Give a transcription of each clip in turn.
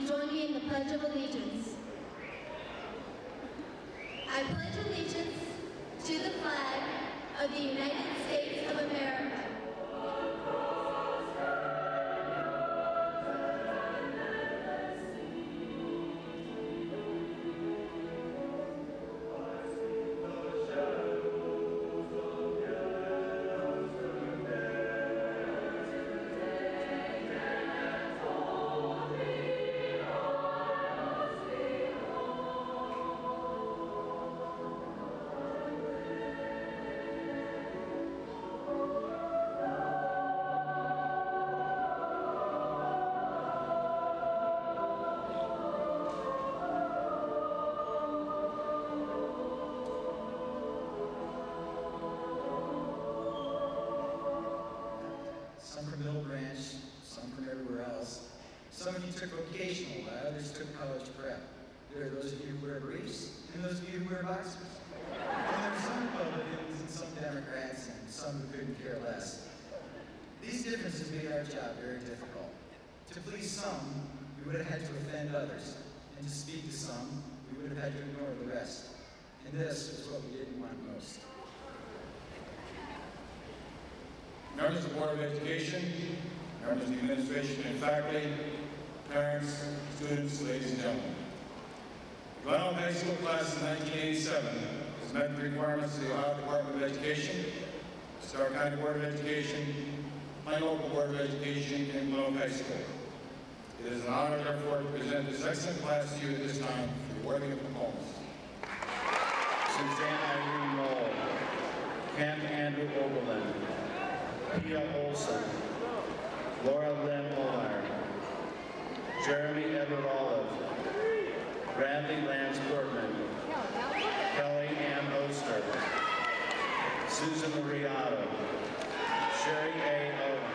join me in the Pledge of Allegiance. I pledge allegiance to the flag of the United States of America Some of you took vocational, while others took college prep. There are those of you who wear briefs, and those of you who wear boxers. And there are some Republicans and some Democrats, and some who couldn't care less. These differences made our job very difficult. To please some, we would have had to offend others, and to speak to some, we would have had to ignore the rest. And this was what we didn't want most. Members of the Board of Education, members of the administration and faculty, parents, students, ladies and gentlemen. The GlenOak High School class of 1987 has met the requirements of the Ohio Department of Education, the Stark County Board of Education, my local Board of Education, and GlenOak High School. It is an honor, therefore, to present this excellent class to you at this time for the awarding of diplomas. Suzanne Irene Knoll, Ken Andrew Oberlin, Pia Olson, Laura Lynn Olmeyer, Jeremy Edward Olive, Bradley Lance Bergman, Kelly Ann Oster, Susan Marie Otto, Sherry A. Owen.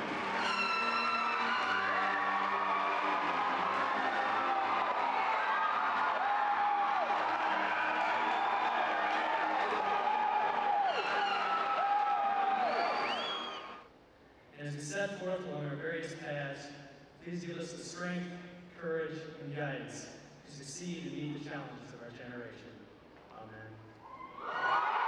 And as we set forth along our various paths, please give us the strength, courage, and guidance to succeed and meet the challenges of our generation. Amen.